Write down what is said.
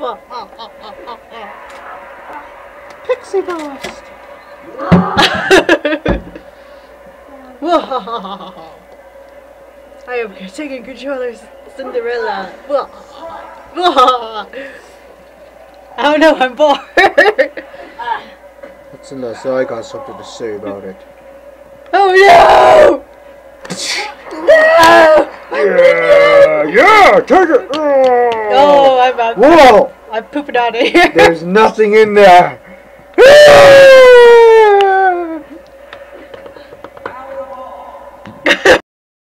Pixie dust. I am taking control of Cinderella. Oh no, I'm bored. That's enough, so I got something to say about it. Oh no! No! Yeah, take it! Oh, I'm out. Whoa! I'm pooping out of here. There's nothing in there!